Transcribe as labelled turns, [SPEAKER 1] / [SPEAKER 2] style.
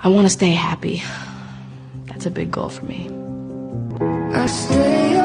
[SPEAKER 1] I want to stay happy. That's a big goal for me.
[SPEAKER 2] I stay